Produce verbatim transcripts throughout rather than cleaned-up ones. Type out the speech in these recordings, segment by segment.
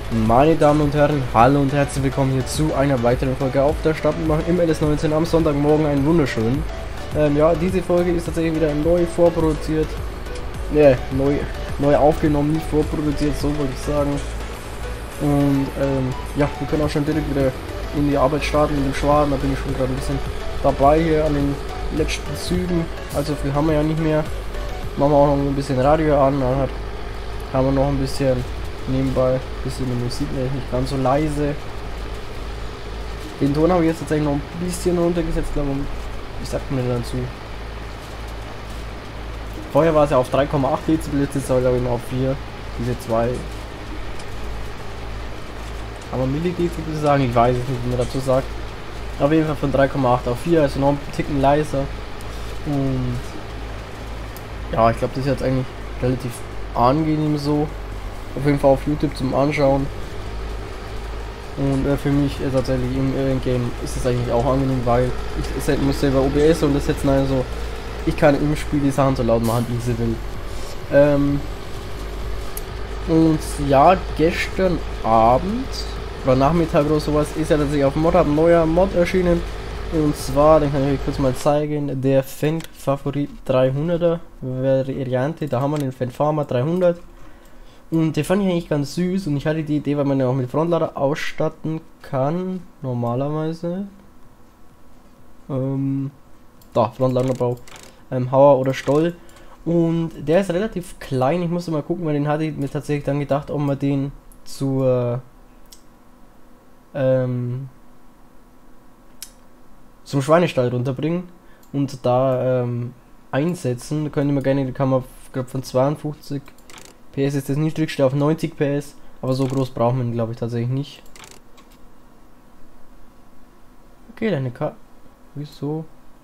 Meine Damen und Herren, hallo und herzlich willkommen hier zu einer weiteren Folge auf der Stadtbahn im L S neunzehn am Sonntagmorgen, einen wunderschönen. Ähm, ja, diese Folge ist tatsächlich wieder neu vorproduziert, ne, neu, neu aufgenommen, nicht vorproduziert, so wollte ich sagen. Und ähm, ja, wir können auch schon direkt wieder in die Arbeit starten mit dem Schwaden, da bin ich schon gerade ein bisschen dabei hier an den letzten Zügen, also viel haben wir ja nicht mehr. Machen wir auch noch ein bisschen Radio an, dann hat, haben wir noch ein bisschen nebenbei ein bisschen die Musik, nicht ganz so leise. Den Ton habe ich jetzt tatsächlich noch ein bisschen runtergesetzt, glaube ich, ich sag mir dazu. Vorher war es ja auf drei Komma acht Dezibel, jetzt ist es glaube ich noch auf vier, diese zwei. Aber Millidezibel sagen, ich weiß es nicht, wie man dazu sagt. Auf jeden Fall von drei Komma acht auf vier, also noch ein Ticken leiser. Und ja, ich glaube, das ist jetzt eigentlich relativ angenehm so. Auf jeden Fall auf YouTube zum Anschauen. Und äh, für mich äh, tatsächlich im äh, Game ist es eigentlich auch angenehm, weil ich, ich muss selber O B S und das jetzt also ich kann im Spiel die Sachen so laut machen, wie ich sie will. Ähm, und ja, gestern Abend oder Nachmittag oder sowas ist ja tatsächlich auf Modhub ein neuer Mod erschienen. Und zwar, den kann ich euch kurz mal zeigen, der Fan-Favorit dreihunderter Variante. Da haben wir den Fan-Farmer dreihundert. Und den fand ich eigentlich ganz süß und ich hatte die Idee, weil man ja auch mit Frontlader ausstatten kann, normalerweise. Ähm, da, Frontladerbau, ähm, Hauer oder Stoll. Und der ist relativ klein, ich musste mal gucken, weil den hatte ich mir tatsächlich dann gedacht, ob man den zur, ähm, zum Schweinestall runterbringen und da ähm, einsetzen. Da könnte man gerne, die kann man glaub, von zweiundfünfzig P S ist das niedrigste auf neunzig P S, aber so groß braucht man glaube ich tatsächlich nicht. Okay, deine K. Wieso?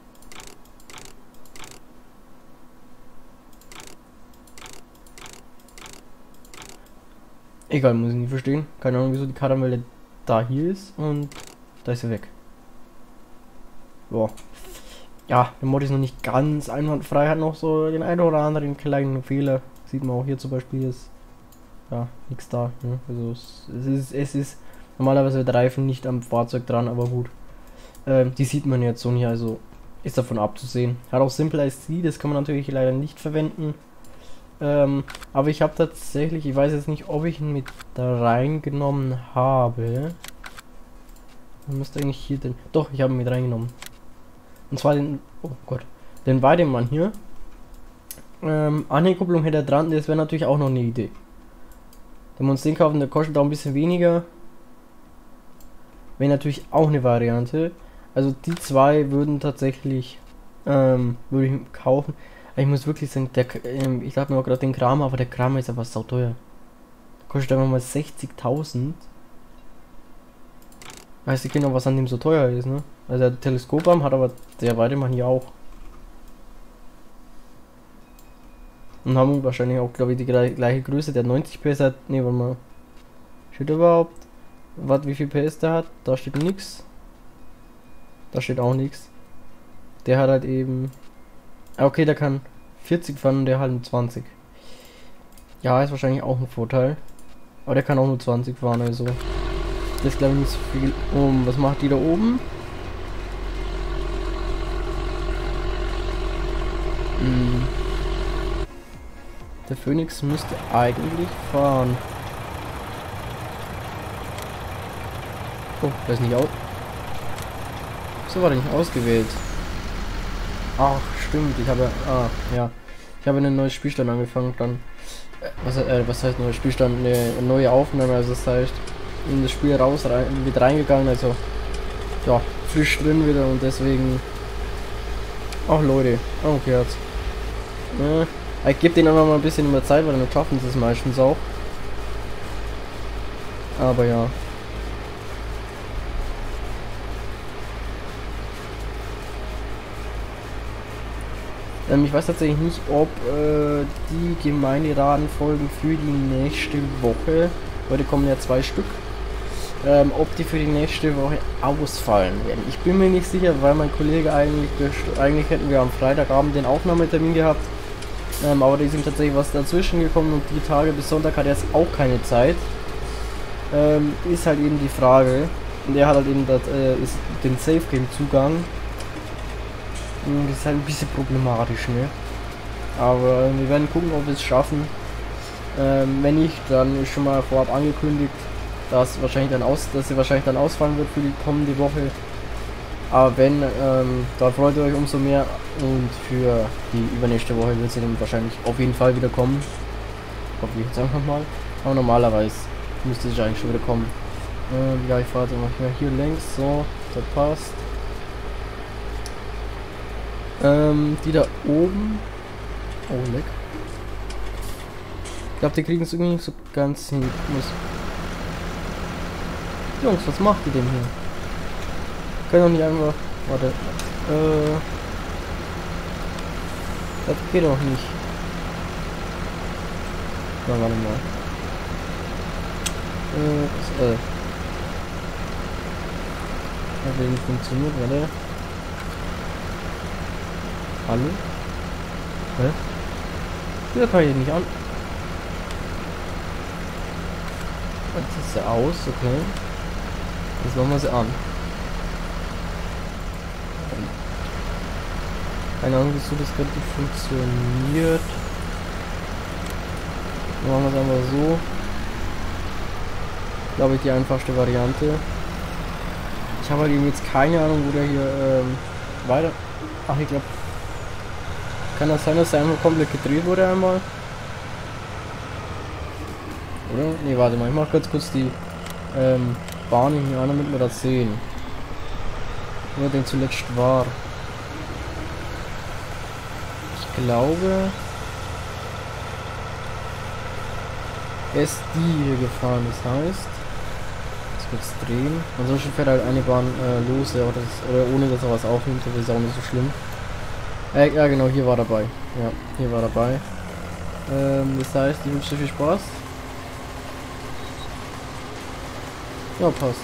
Egal, muss ich nicht verstehen. Keine Ahnung, wieso die Karamelle da hier ist und da ist sie weg. Boah. Ja, der Mod ist noch nicht ganz einwandfrei, hat noch so den einen oder anderen kleinen Fehler. Sieht man auch hier zum Beispiel, ist ja nichts da. Ne? Also es, es ist es ist normalerweise der Reifen nicht am Fahrzeug dran, aber gut. Ähm, die sieht man jetzt so nicht, also ist davon abzusehen. Hat auch Simple I C, das kann man natürlich leider nicht verwenden. Ähm, aber ich habe tatsächlich, ich weiß jetzt nicht, ob ich ihn mit da reingenommen habe. Man müsste eigentlich hier den. Doch, ich habe ihn mit reingenommen. Und zwar den. Oh Gott. Den Weidemann hier. Ähm, Anhängerkupplung hätte er dran, das wäre natürlich auch noch eine Idee. Wenn wir uns den kaufen, der kostet auch ein bisschen weniger. Wäre natürlich auch eine Variante. Also die zwei würden tatsächlich, ähm, würde ich kaufen. Ich muss wirklich sagen, der, ähm, ich habe mir auch gerade den Kramer, aber der Kramer ist aber sauteuer. Der kostet einfach mal sechzigtausend. Weißt du genau, was an dem so teuer ist, ne? Also der Teleskoparm hat aber der Weidemann hier auch. Und haben wahrscheinlich auch, glaube ich, die gleiche Größe. Der neunzig P S hat. Ne, warte mal. Steht überhaupt? Warte, wie viel P S der hat? Da steht nichts. Da steht auch nichts. Der hat halt eben. Okay, der kann vierzig fahren und der halt nur zwanzig. Ja, ist wahrscheinlich auch ein Vorteil. Aber der kann auch nur zwanzig fahren, also. Das ist glaube ich nicht so viel. Um, was macht die da oben? Hm. Der Phoenix müsste eigentlich fahren. Oh, der ist nicht aus. So war der nicht ausgewählt. Ach, stimmt. Ich habe ah ja, ich habe einen neuen Spielstand angefangen. Dann äh, was, äh, was heißt neuer Spielstand? Eine neue Aufnahme. Also das heißt in das Spiel raus rein, mit reingegangen. Also ja, frisch drin wieder und deswegen. Ach Leute, oh, okay jetzt. Äh, Ich gebe denen einfach mal ein bisschen mehr Zeit, weil dann schaffen sie es meistens auch. Aber ja. Ähm, ich weiß tatsächlich nicht, ob äh, die Gemeinderatenfolgen für die nächste Woche, heute kommen ja zwei Stück, ähm, ob die für die nächste Woche ausfallen werden. Ich bin mir nicht sicher, weil mein Kollege eigentlich, eigentlich hätten wir am Freitagabend den Aufnahmetermin gehabt. Ähm, aber da ist ihm tatsächlich was dazwischen gekommen und die Tage bis Sonntag hat er jetzt auch keine Zeit. ähm, ist halt eben die Frage. Und der hat halt eben das, äh, ist den Safe Game Zugang. Und das ist halt ein bisschen problematisch, ne? Aber wir werden gucken, ob wir es schaffen. Ähm, wenn nicht, dann ist schon mal vorab angekündigt, dass wahrscheinlich dann aus, dass sie wahrscheinlich dann ausfallen wird für die kommende Woche. Aber wenn, ähm, da freut ihr euch umso mehr und für die übernächste Woche wird sie dann wahrscheinlich auf jeden Fall wieder kommen. Hoffe ich jetzt einfach mal. Aber normalerweise müsste sie eigentlich schon wieder kommen. Ähm, ja, ich fahre jetzt mal hier längs, so, das passt. Ähm, die da oben. Oh, leck. Ich glaube, die kriegen es irgendwie nicht so ganz hin. Muss. Jungs, was macht ihr denn hier? Können doch nicht einfach. Warte. Äh. Das geht doch nicht. Na, warte mal. Äh, das, äh. Hat der nicht funktioniert, warte. Hallo? Hä? Hier kann ich nicht an. Jetzt ist sie aus, okay. Jetzt machen wir sie an. Keine Ahnung, wieso das gerade nicht funktioniert. Machen wir es einfach so. Glaube ich, die einfachste Variante. Ich habe halt eben jetzt keine Ahnung, wo der hier ähm, weiter. Ach, ich glaube. Kann das sein, dass er einfach komplett gedreht wurde einmal? Oder? Ne, warte mal, ich mache ganz kurz die ähm, Bahn hier an, damit wir das sehen. Wo er denn zuletzt war. Ich glaube, er ist die hier gefahren, das heißt, jetzt wird's drehen. Ansonsten fährt halt eine Bahn äh, los, ja, oder, das, oder ohne dass er was aufnimmt, das ist auch nicht so schlimm. Äh, ja genau, hier war dabei. Ja, hier war dabei. Ähm, das heißt, ich wünsche dir viel Spaß. Ja, passt.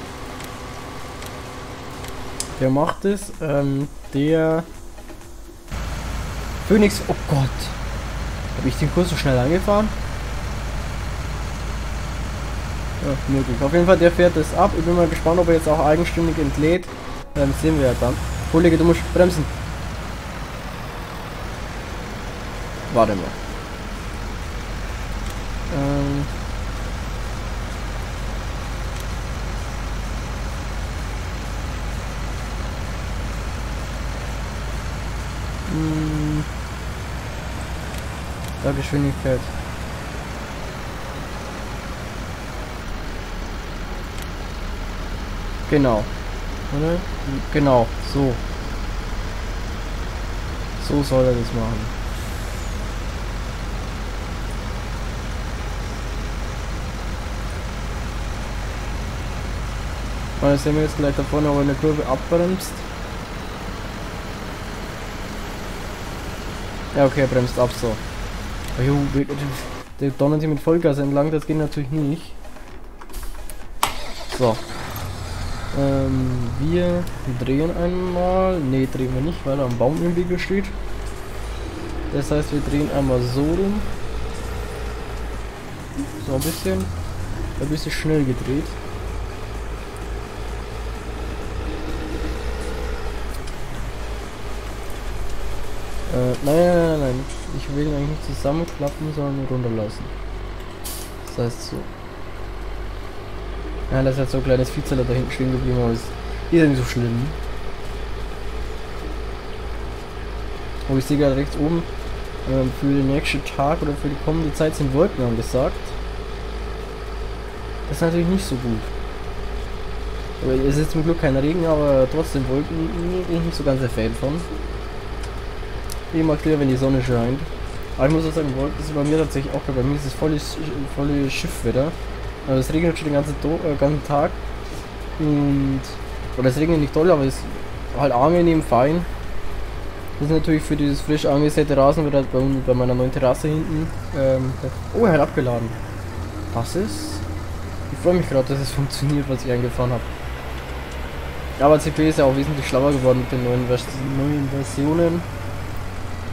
Der macht es. Ähm, der Phoenix. Oh Gott. Habe ich den Kurs so schnell angefahren? Ja, möglich. Auf jeden Fall, der fährt das ab. Ich bin mal gespannt, ob er jetzt auch eigenständig entlädt. Ähm, sehen wir ja dann. Kollege, du musst bremsen. Warte mal. Ähm. Hm. Da Geschwindigkeit. Genau. Oder? Genau. So. So soll er das machen. Weil sehen wir jetzt gleich da vorne, aber in der Kurve abbremst. Ja, okay, er bremst ab, so. Jo, der donnert hier mit Vollgas entlang, das geht natürlich nicht. So. Ähm, wir drehen einmal. Ne, drehen wir nicht, weil er am Baum im Weg steht. Das heißt, wir drehen einmal so rum. So ein bisschen. Ein bisschen schnell gedreht. Äh, nein, nein, nein, nein. Ich will ihn eigentlich nicht zusammenklappen, sondern nur runterlassen. Das heißt so. Ja, das ist jetzt so ein kleines Viehzeller da hinten stehen geblieben, aber ist ja nicht so schlimm. Oh, ich sehe gerade rechts oben, ähm, für den nächsten Tag oder für die kommende Zeit sind Wolken angesagt. Das ist natürlich nicht so gut. Aber es ist zum Glück kein Regen, aber trotzdem Wolken bin ich nicht so ganz der Fan von. Ich mag lieber, wenn die Sonne scheint. Aber ich muss auch sagen, Wolken ist bei mir tatsächlich auch, bei mir ist es volles, volle Schiffwetter. Also es regnet schon den ganzen, äh, ganzen Tag. Und. Oder es regnet nicht toll, aber es ist halt angenehm fein. Das ist natürlich für dieses frisch angesäte Rasenwetter bei, bei meiner neuen Terrasse hinten. Ähm, oh, er hat abgeladen. Was ist? Ich freue mich gerade, dass es funktioniert, was ich eingefahren habe. Aber C P ist ja auch wesentlich schlauer geworden mit den neuen, Vers neuen Versionen.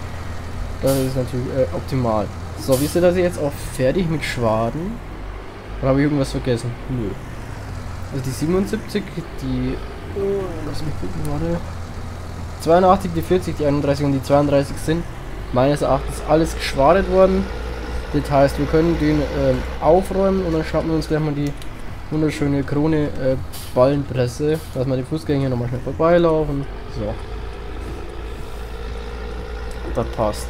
Das ist natürlich äh, optimal. So, wisst ihr, dass ich jetzt auch fertig mit Schwaden? Oder habe ich irgendwas vergessen? Nö. Also die siebenundsiebzig, die... Oh, lass mich gucken, warte. zweiundachtzig, die vierzig, die einunddreißig und die zweiunddreißig sind meines Erachtens alles geschwadet worden. Das heißt, wir können den ähm, aufräumen und dann schnappen wir uns gleich mal die wunderschöne Krone äh, Ballenpresse, dass wir die Fußgänger nochmal schnell vorbeilaufen. So. Das passt.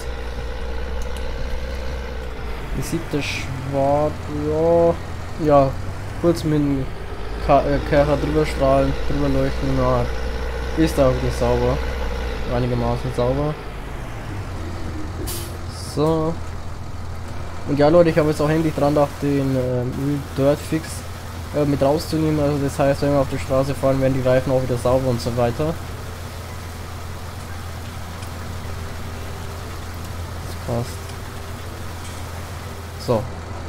Wie sieht der Schwad? Ja, ja, kurz mit dem Ka äh, Kercher drüber strahlen, drüber leuchten, na, ist da wieder sauber. Einigermaßen sauber. So. Und ja Leute, ich habe jetzt auch endlich dran gedacht, den ähm, Dirt Fix äh, mit rauszunehmen. Also das heißt, wenn wir auf die Straße fahren, werden die Reifen auch wieder sauber und so weiter. Das passt. So.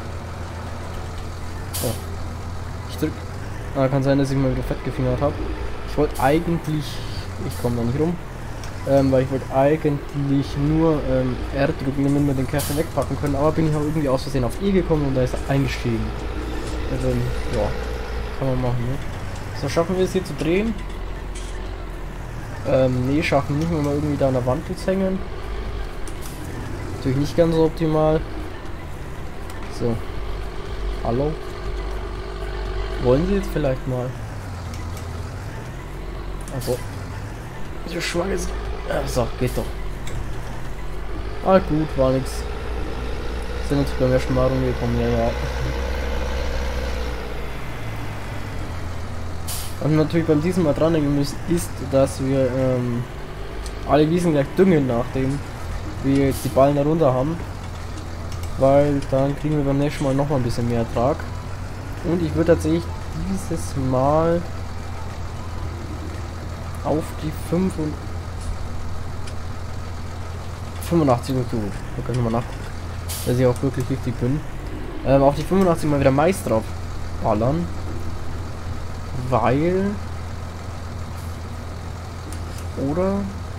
So. Ich drück. Ah, kann sein, dass ich mal wieder fett gefingert habe. Ich wollte eigentlich. Ich komme da nicht rum. Ähm, weil ich wollte eigentlich nur ähm, R drücken, damit wir den Kercher wegpacken können, aber bin ich auch irgendwie aus Versehen auf E gekommen und da ist er eingestiegen. Also, ja, kann man machen, ne? So, schaffen wir es hier zu drehen? Ähm, nee, schaffen nicht, wenn wir irgendwie da an der Wand jetzt hängen. Natürlich nicht ganz so optimal. So. Hallo? Wollen Sie jetzt vielleicht mal? Also. So schwanger ist. Ja, so, geht doch. Ah gut, war nix. Sind uns beim ersten Mal rumgekommen, ja, ja. Was wir natürlich beim diesem Mal dran denken müssen, ist, dass wir ähm, alle Wiesen gleich düngen, nachdem wir jetzt die Ballen darunter haben. Weil dann kriegen wir beim nächsten Mal noch mal ein bisschen mehr Ertrag. Und ich würde tatsächlich dieses Mal auf die fünf und fünfundachtzig und gut. Da kann ich mal nachgucken, dass ich auch wirklich richtig bin. Ähm, auf die fünfundachtzig mal wieder Mais drauf ballern. Weil. Oder.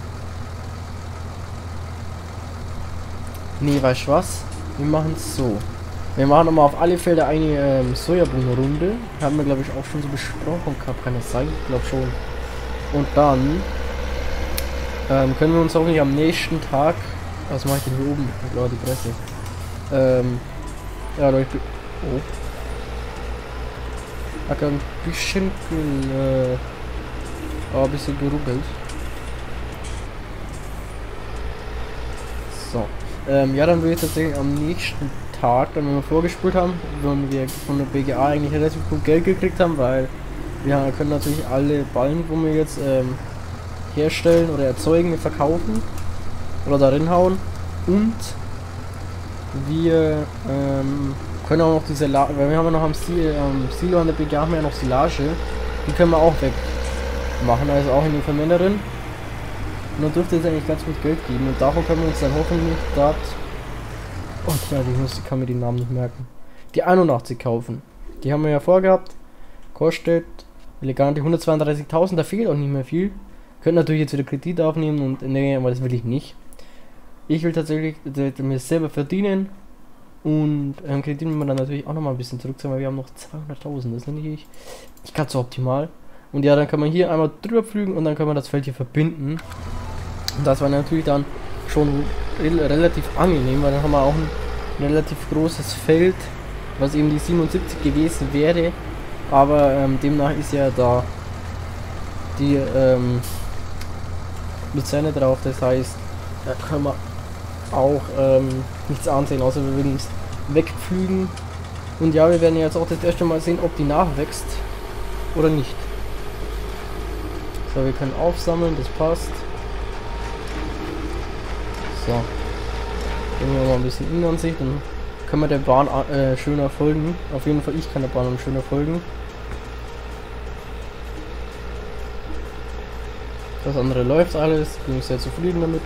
Nee, weißt du was? Wir machen es so. Wir machen nochmal auf alle Fälle eine ähm, Sojabohnenrunde. Haben wir glaube ich auch schon so besprochen gehabt, kann es sein? Ich glaube schon. Und dann ähm, können wir uns hoffentlich am nächsten Tag. Was mache ich denn hier oben? Ich glaube die Presse. Ähm, ja, Leute. Oh. Hat ein bisschen äh, oh, ein bisschen geruckelt. So. Ähm, ja, dann würde ich tatsächlich am nächsten Tag, dann wenn wir vorgespult haben, wenn wir von der B G A eigentlich relativ gut Geld gekriegt haben, weil wir können natürlich alle Ballen, wo wir jetzt ähm, herstellen oder erzeugen, verkaufen oder darin hauen und wir ähm, können auch noch diese La weil wir haben ja noch am Silo, am Silo an der B G A haben wir ja noch Silage, die können wir auch weg machen, also auch in die Vermännerin. Und dann dürfte es eigentlich ganz gut Geld geben und davon können wir uns dann hoffentlich dort, oh klar, ich muss, ich kann mir die Namen nicht merken, die einundachtzig kaufen. Die haben wir ja vorgehabt, kostet elegant die hundertzweiunddreißigtausend, da fehlt auch nicht mehr viel. Könnt natürlich jetzt wieder Kredit aufnehmen und nee, aber das will ich nicht. Ich will tatsächlich mir selber verdienen und ähm, Kredit will man dann natürlich auch nochmal ein bisschen zurückzahlen, weil wir haben noch zweihunderttausend, das ist nicht, nicht ganz so optimal. Und ja, dann kann man hier einmal drüber pflügen und dann kann man das Feld hier verbinden. Und das war natürlich dann schon re relativ angenehm, weil dann haben wir auch ein relativ großes Feld, was eben die siebenundsiebzig gewesen wäre. Aber ähm, demnach ist ja da die ähm, Luzerne drauf, das heißt, da können wir auch ähm, nichts ansehen, außer wir würden es wegpflügen. Und ja, wir werden jetzt auch das erste Mal sehen, ob die nachwächst oder nicht. So, wir können aufsammeln, das passt. So. Gehen wir mal ein bisschen Innenansicht, dann können wir der Bahn äh, schöner folgen. Auf jeden Fall, ich kann der Bahn schöner folgen. Das andere läuft alles, bin ich sehr zufrieden damit.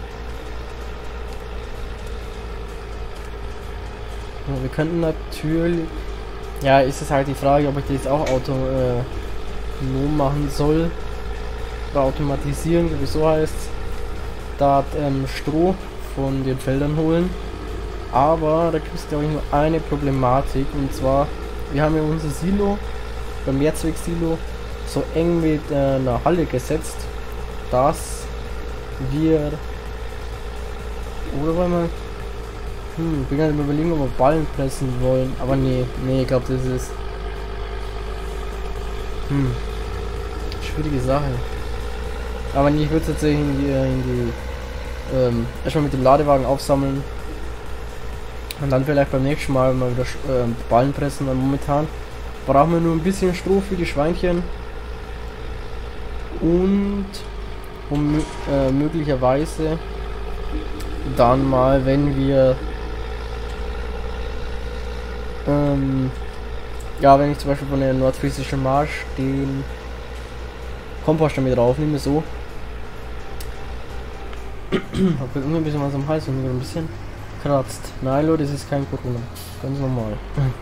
Ja, wir könnten natürlich... Ja, ist es halt die Frage, ob ich das auch autonom äh, machen soll. Oder automatisieren, sowieso heißt da ähm, Stroh von den Feldern holen. Aber da gibt es glaube ich nur eine Problematik, und zwar wir haben ja unser Silo, beim Mehrzweck-Silo, so eng mit äh, einer Halle gesetzt, dass wir, oder wollen wir, hm, ich bin gerade überlegen, ob wir Ballen pressen wollen, aber nee, nee, ich glaube, das ist, hm, schwierige Sache. Aber nee, ich würde tatsächlich in die, in die ähm, erstmal mit dem Ladewagen aufsammeln und dann vielleicht beim nächsten Mal mal wieder äh, Ballen pressen. Und momentan brauchen wir nur ein bisschen Stroh für die Schweinchen und um, äh, möglicherweise dann mal, wenn wir ähm, ja, wenn ich zum Beispiel von der nordfriesischen Marsch den Kompost damit draufnehme, so. Hab irgendwie ein bisschen was am Hals und ein bisschen kratzt. Nein, Leute, das ist kein Corona. Ganz normal.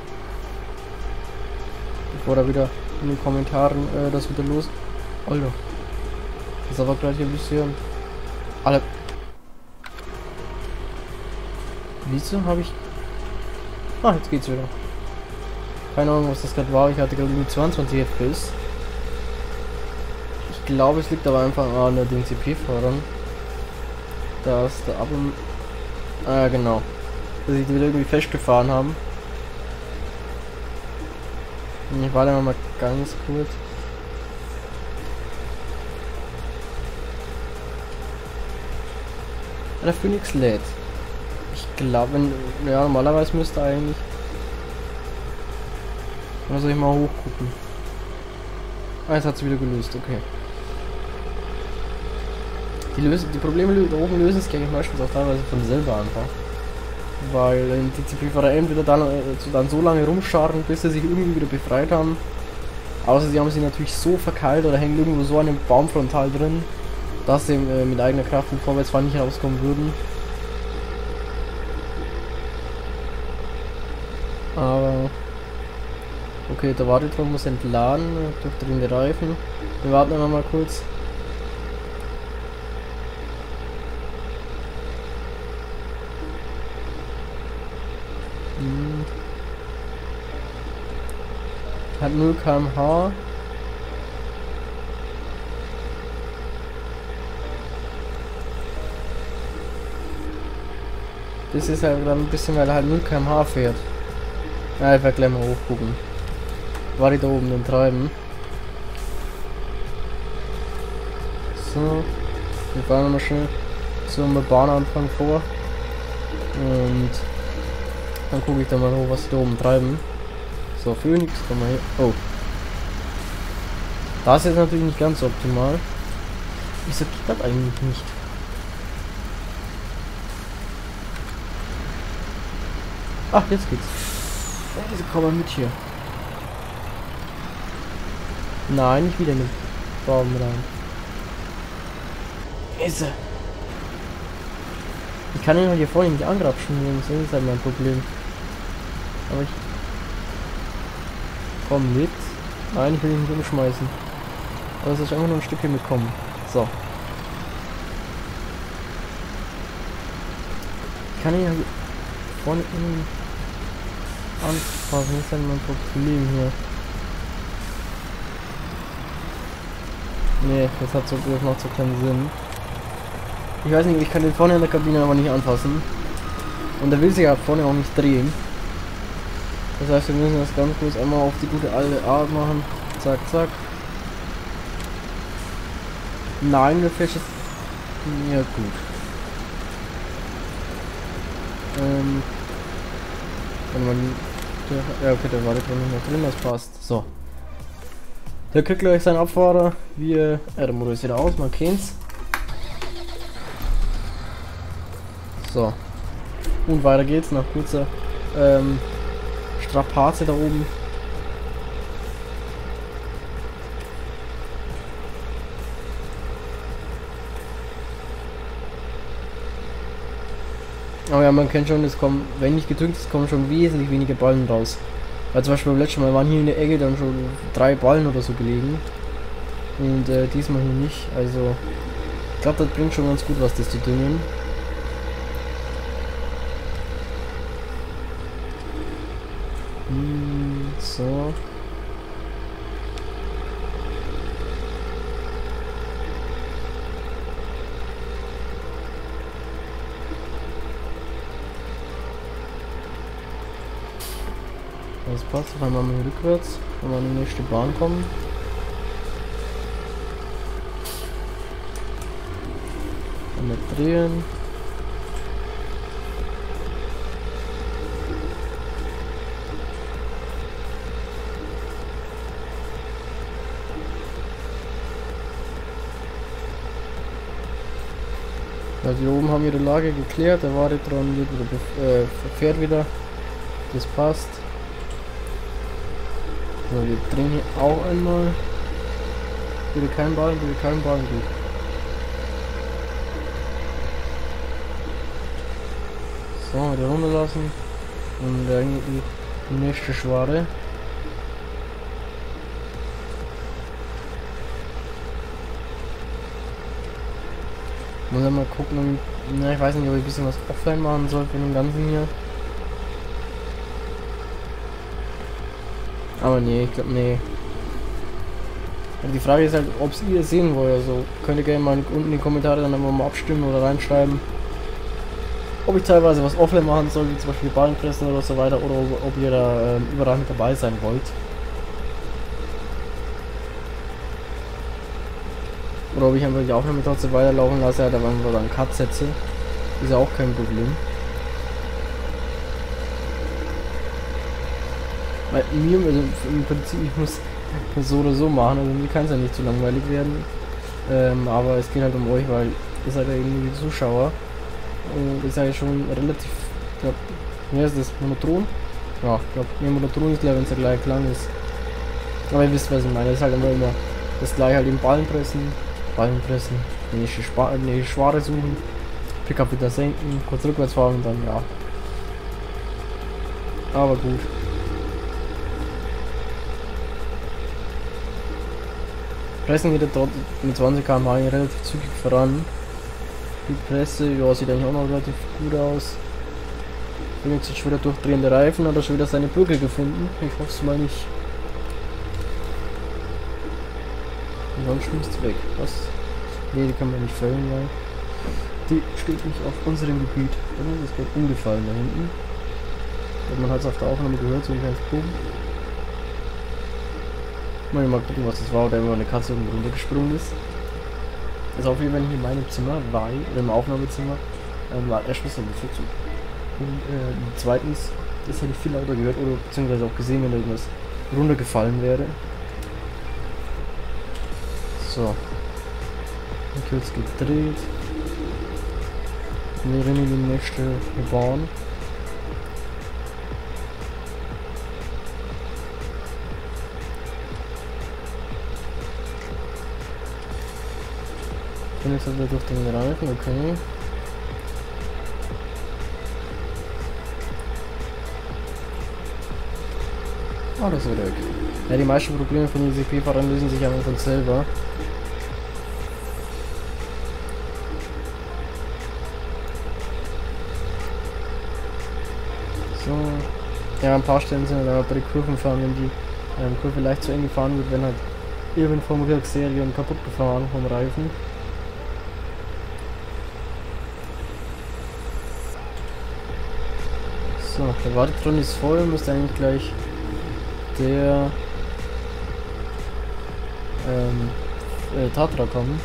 Bevor da wieder in den Kommentaren äh, das wieder los. Alter. Das ist aber gleich ein bisschen. Alle. Wieso habe ich. Ah, jetzt geht's wieder. Keine Ahnung, was das gerade war. Ich hatte gerade nur zweiundzwanzig F P S. Ich glaube, es liegt aber einfach an den C P-Fahrern. Da ist der Ab und. Ah, genau. Dass sie die wieder irgendwie festgefahren haben. Ich warte mal ganz kurz. Der Phoenix lädt. Ich glaube, ja, normalerweise müsste eigentlich. Oder soll ich mal hochgucken? Ah, jetzt hat es wieder gelöst, okay. Die, lösen, die Probleme da oben lösen sich eigentlich meistens auch teilweise von selber einfach. Weil äh, die C P-Fahrer entweder dann, äh, dann so lange rumscharren, bis sie sich irgendwie wieder befreit haben. Außer sie haben sich natürlich so verkeilt oder hängen irgendwo so an dem Baum frontal drin, dass sie äh, mit eigener Kraft und Vorwärtsfahren nicht rauskommen würden. Aber okay, der Wartetron muss entladen, durchdrehende Reifen. Wir warten noch mal kurz. Hm. Hat null Kilometer pro Stunde. Das ist halt dann ein bisschen, weil er halt null Kilometer pro Stunde fährt. Ja, ich werde gleich mal hochgucken. War die da oben den Treiben. So. Wir fahren nochmal schnell zum Bahnanfang vor. Und dann gucke ich da mal hoch, was die da oben treiben. So, Phoenix, komm mal hier. Oh. Das ist jetzt natürlich nicht ganz optimal. Wieso geht das eigentlich nicht? Ach, jetzt geht's. Ja, komm mal mit hier. Nein, nicht wieder mit Baum rein. Ist er. Ich kann ihn halt hier vorne nicht angrapschen, das ist halt mein Problem. Aber ich komm mit. Nein, ich will ihn nicht umschmeißen. Aber es ist einfach nur ein Stückchen mitkommen. So. Ich kann ihn ja vorne innen anfassen, das ist halt mein Problem hier. Nee, das hat so, das macht so keinen Sinn. Ich weiß nicht, ich kann den vorne in der Kabine aber nicht anfassen. Und der will sich ja vorne auch nicht drehen. Das heißt, wir müssen das ganz kurz einmal auf die gute alte Art machen. Zack, zack. Nein, wir fährt jetzt. Ja, gut. Ähm. Wenn man. Ja, okay, der war da drin noch drin, das passt. So. Der kriegt gleich seinen Abfahrer. Wir. Ja, der Motor ist wieder aus, man kennt's. So. Und weiter geht's nach kurzer ähm, Strapaze da oben. Aber ja, man kennt schon, es kommen, wenn nicht gedüngt ist, kommen schon wesentlich weniger Ballen raus. Weil zum Beispiel beim letzten Mal waren hier in der Ecke dann schon drei Ballen oder so gelegen. Und äh, diesmal hier nicht. Also, ich glaube, das bringt schon ganz gut was, das zu düngen. Hm. So. Das passt, dann machen wir rückwärts, wenn wir an die nächste Bahn kommen. Dann mit drehen. Also hier oben haben wir die Lage geklärt, der Wartetron wird wieder, äh, fährt wieder. Das passt. So, wir drehen hier auch einmal. Bitte kein Ballen, bitte kein Ballen, gut. So, wieder runterlassen. Und dann die nächste Schware. Muss ja mal gucken, na, ich weiß nicht, ob ich ein bisschen was offline machen soll von dem Ganzen hier. Aber nee, ich glaube, nee. Aber die Frage ist halt, ob es ihr sehen wollt. Also könnt ihr gerne mal unten in die Kommentare dann einfach mal abstimmen oder reinschreiben, ob ich teilweise was offline machen soll, wie zum Beispiel Ballenpressen oder so weiter, oder ob, ob ihr da äh, überall mit dabei sein wollt. Oder ob ich einfach die Aufnahme trotzdem weiterlaufen lasse, halt aber einfach einen Cut setze. Ist ja auch kein Problem. Weil mir, also im Prinzip, ich muss das so oder so machen, also mir kann es ja nicht zu langweilig werden. Ähm, aber es geht halt um euch, weil ihr seid ja irgendwie die Zuschauer. Und ihr seid ja schon relativ, ich glaube, wer ist das? Monoton? Ja, ich glaube, mehr monoton ist gleich, wenn es der gleiche Klang ist. Aber ihr wisst, was ich meine. Es ist halt immer, immer das gleiche, halt im Ballenpressen, Ballenpressen, nächste Schware suchen, Pickup wieder senken, kurz rückwärts fahren und dann ja. Aber gut. Pressen geht dort mit zwanzig Kilometer pro Stunde relativ zügig voran. Die Presse, ja, sieht eigentlich auch noch relativ gut aus. Übrigens jetzt schon wieder durchdrehende Reifen, hat er schon wieder seine Bürger gefunden. Ich hoffe es mal nicht. Ansonsten ist weg. Was? Ne, die kann man nicht fällen, weil die steht nicht auf unserem Gebiet. Das ist gerade umgefallen da hinten. Und man hat es auf der Aufnahme gehört, so ein kleines Boom. Mal mal gucken, was das war, oder immer eine Katze oben runtergesprungen ist. Also auf jeden Fall, wenn ich in meinem Zimmer war, im Aufnahmezimmer, ähm, war erstens ein bisschen zu. Und äh, zweitens, das hätte ich viel lauter gehört, oder beziehungsweise auch gesehen, wenn da irgendwas runtergefallen wäre. So. Kurz gedreht. Wir rennen in die nächste Bahn. Ich bin jetzt wieder durch den Reifen, okay. Ah, das ist wieder weg. Ja, die meisten Probleme von E C P-Fahrern lösen sich einfach von selber. So. Ja, ein paar Stellen sind halt bei den Kurven fahren, wenn die ähm, Kurve leicht zu eng gefahren wird, wenn halt irgendwann vom Rückserie und kaputt gefahren vom Reifen. So, der Wartetron ist voll, müsste eigentlich gleich der ähm, äh, Tatra kommen.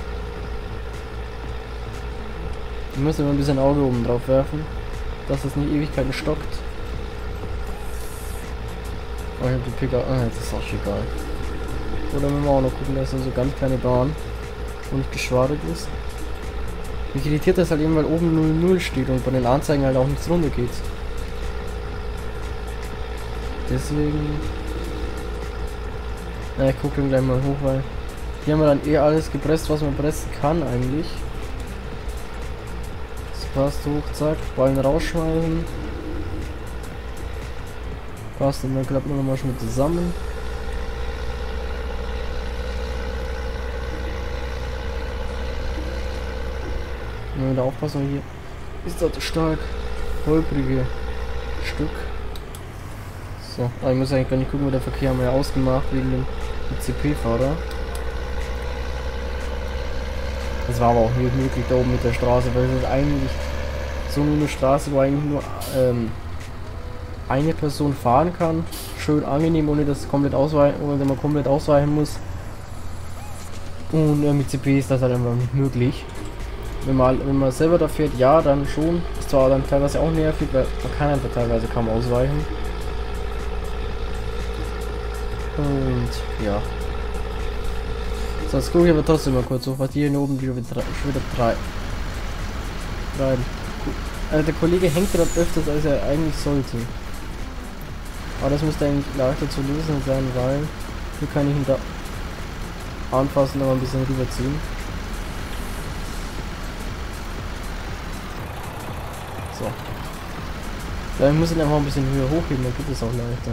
Wir müssen immer ein bisschen Auge oben drauf werfen, dass es nicht Ewigkeiten stockt. Oh, ich hab die Pickup. Ah, jetzt ist auch egal. Oder müssen wir auch noch gucken, dass da so ganz kleine Bahn, wo nicht geschwadet ist. Mich irritiert das halt eben, weil oben null null steht und bei den Anzeigen halt auch nichts runter geht. Deswegen. Na, ich gucke dann gleich mal hoch, weil hier haben wir dann eh alles gepresst, was man pressen kann eigentlich. Das passt hoch, zack, Ballen rausschmeißen. Passt, und dann klappt man nochmal schon zusammen. Wenn wir da aufpassen, hier ist das stark holprige Stück. So, aber ich muss eigentlich gar nicht gucken, weil der Verkehr haben wir ja ausgemacht wegen dem I C P-Fahrer. Das war aber auch nicht möglich da oben mit der Straße, weil es ist eigentlich so nur eine Straße, wo eigentlich nur ähm, eine Person fahren kann. Schön angenehm, ohne dass komplett ausweichen, ohne dass man komplett ausweichen muss. Und äh, mit C P ist das halt einfach nicht möglich. Wenn man, wenn man selber da fährt, ja, dann schon. Ist zwar dann teilweise auch nervig, weil man kann einfach teilweise kaum ausweichen. Und ja. So, jetzt gucke ich aber trotzdem mal kurz auf, was die hier oben wieder, wieder treiben. Treiben. Also der Kollege hängt gerade öfters, als er eigentlich sollte. Aber das müsste eigentlich leichter zu lösen sein, weil hier kann ich ihn da anfassen, aber ein bisschen rüberziehen. So. Ja, ich muss ihn einfach ein bisschen höher hochheben, dann geht es auch leichter.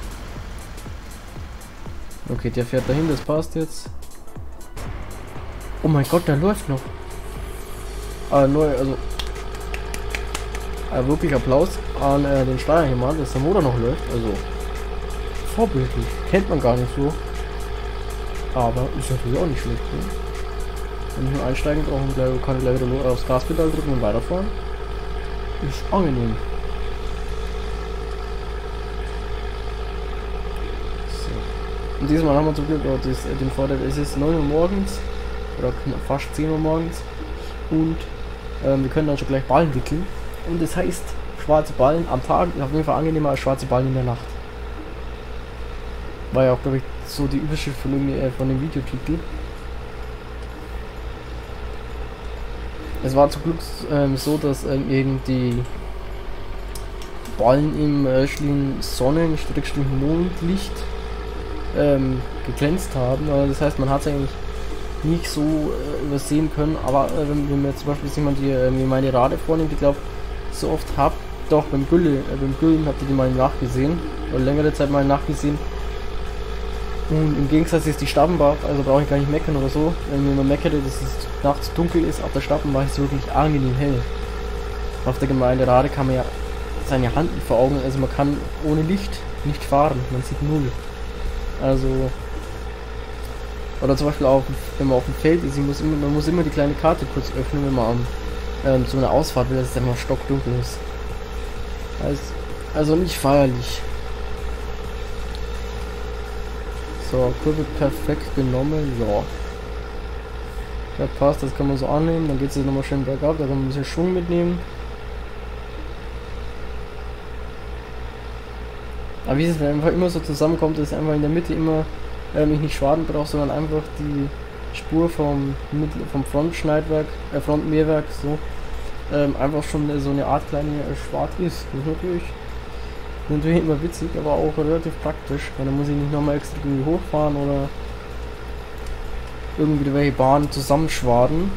Okay, der fährt dahin, das passt jetzt. Oh mein Gott, der läuft noch. Ah, neu, also. Äh, wirklich Applaus an äh, den Steuermann, dass der Motor noch läuft. Also. Vorbildlich. Kennt man gar nicht so. Aber ist natürlich auch nicht schlecht. Ne? Wenn ich nur einsteigen brauche, gleich, kann ich gleich wieder aufs Gaspedal drücken und weiterfahren. Ist angenehm. So. Und diesmal haben wir zum Glück auch das, äh, den Vorteil, es ist neun Uhr morgens. Oder fast zehn Uhr morgens. Und ähm, wir können dann schon gleich Ballen wickeln. Und das heißt, schwarze Ballen am Tag ist auf jeden Fall angenehmer als schwarze Ballen in der Nacht. War ja auch, glaube ich, so die Überschrift von dem, äh, von dem Videotitel. Es war zum Glück ähm, so, dass ähm, eben die Ballen im äh, Sonnen-Mondlicht ähm, geglänzt haben. Also das heißt, man hat es eigentlich nicht so äh, übersehen können, aber äh, wenn, wenn mir zum Beispiel jemand die äh, mir meine Rade vornimmt, ich glaube, so oft habt, doch beim Gülle, äh, beim Güllen habt ihr die mal nachgesehen, oder längere Zeit mal nachgesehen. Und im Gegensatz ist die Stappenbach, also brauche ich gar nicht meckern oder so. Wenn man meckert, dass es nachts dunkel ist, auf der Stappenbach ist es wirklich angenehm hell. Auf der Gemeinde Rade kann man ja seine Hand nicht vor Augen, also man kann ohne Licht nicht fahren, man sieht null. Also oder zum Beispiel auch, wenn man auf dem Feld ist, muss immer, man muss immer die kleine Karte kurz öffnen, wenn man am, ähm, so eine Ausfahrt will, dass es einfach stockdunkel ist. Also, also nicht feierlich. So, Kurve perfekt genommen, ja. Ja, passt, das kann man so annehmen, dann geht es jetzt nochmal schön bergab, da kann man ein bisschen Schwung mitnehmen. Aber wie es einfach immer so zusammenkommt, ist einfach in der Mitte immer Ähm, ich nicht Schwaden brauche, sondern einfach die Spur vom, vom Frontschneidwerk, äh, Frontmehrwerk so ähm, einfach schon so eine Art kleine äh, Schwad ist. Das ist natürlich, natürlich immer witzig, aber auch relativ praktisch, weil dann muss ich nicht nochmal extra irgendwie hochfahren oder irgendwie welche Bahnen zusammenschwaden.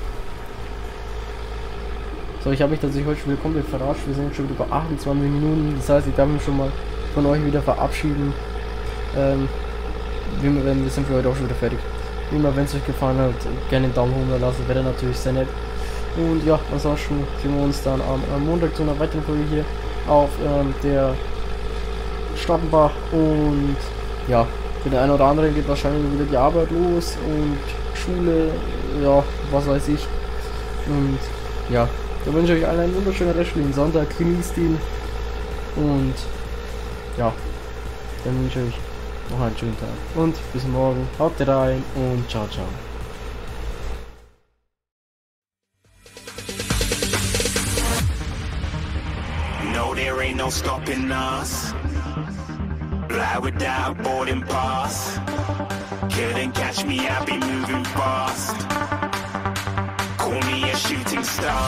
So, ich habe mich tatsächlich heute schon wieder komplett verarscht. Wir sind jetzt schon über achtundzwanzig Minuten, das heißt, ich darf mich schon mal von euch wieder verabschieden. Ähm, Wir sind für heute auch schon wieder fertig. Wie immer, wenn es euch gefallen hat, gerne einen Daumen hoch lassen, wäre natürlich sehr nett. Und ja, ansonsten sehen wir uns dann am, am Montag zu einer weiteren Folge hier auf ähm, der Stappenbach. Und ja, für den einen oder anderen geht wahrscheinlich wieder die Arbeit los und Schule, ja, was weiß ich. Und ja, da wünsche ich euch allen einen wunderschönen restlichen Sonntag, genießt ihn. Und ja, dann wünsche ich euch noch einen schönen Tag und bis morgen. Haut rein und ciao, ciao. No, there ain't no stopping us. Fly without boarding pass. Couldn't catch me, I'll be moving fast. Call me a shooting star.